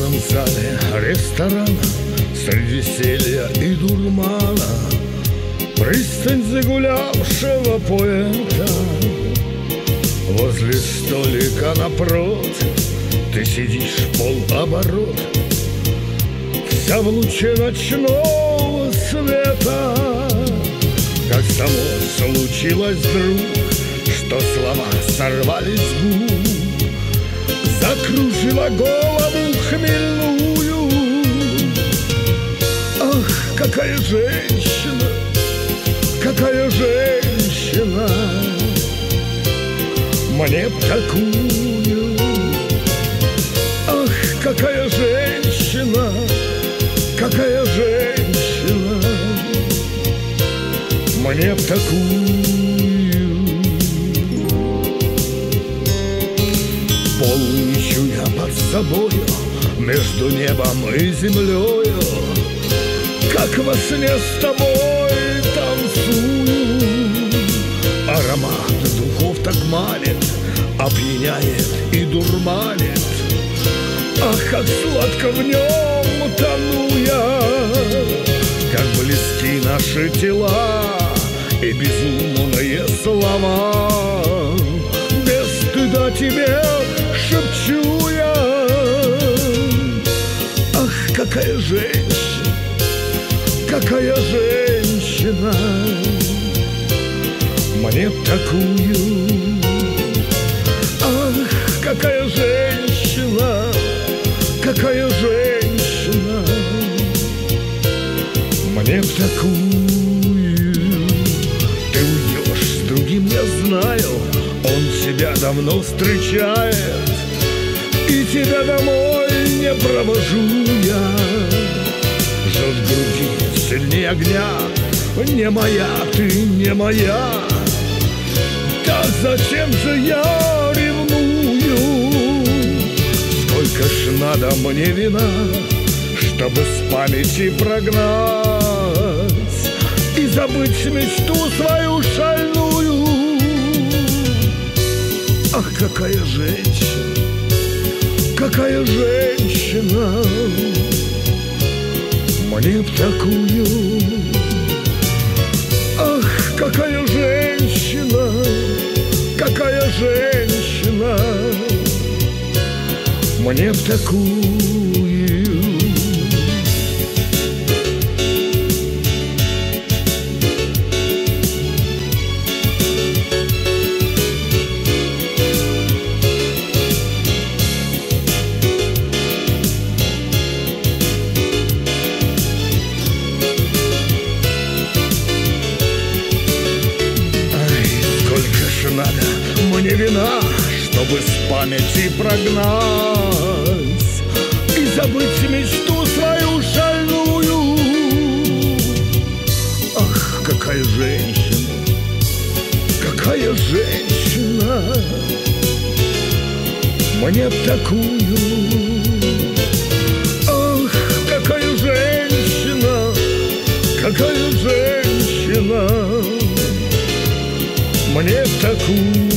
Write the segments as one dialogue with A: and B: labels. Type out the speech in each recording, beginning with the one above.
A: полном зале ресторана, среди веселья и дурмана, пристань загулявшего поэта. Возле столика напротив ты сидишь полоборот, вся в луче ночного света. Как само случилось вдруг, что слова сорвались с губ, закружила голову хмельную. Ах, какая женщина, какая женщина, мне б такую. Ах, какая женщина, какая женщина, мне б такую. Полночью я под собою, между небом и землею, как во сне с тобой танцую. Аромат духов так манит, опьяняет и дурманит. Ах, как сладко в нем тону я, как близки наши тела и безумные слова. Без стыда тебе шепчу я. Ах, какая женщина, какая женщина, мне б такую. Ах, какая женщина, какая женщина, мне б такую. Ты уйдешь с другим, я знаю, он тебя давно встречает, и тебя домой не провожу я. Жжет в груди сильнее огня, не моя, ты не моя. Так зачем же я ревную? Сколько ж надо мне вина, чтобы с памяти прогнать и забыть мечту свою шальную. Ах, какая женщина, какая женщина, мне б такую. Ах, какая женщина, какая женщина, мне б такую. Надо мне вина, чтобы с памяти прогнать и забыть мечту свою шальную. Ах, какая женщина, какая женщина, мне б такую. Ах, какая женщина, какая женщина, мне б такую.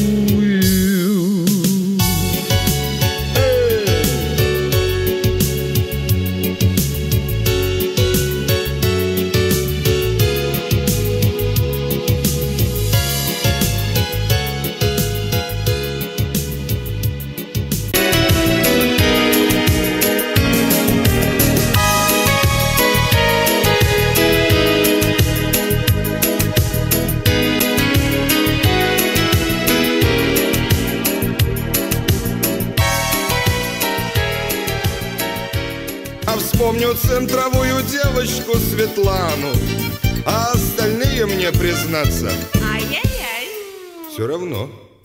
B: Вспомню центровую девочку Светлану, а остальные мне, признаться,
C: ай-яй-яй,
B: все равно.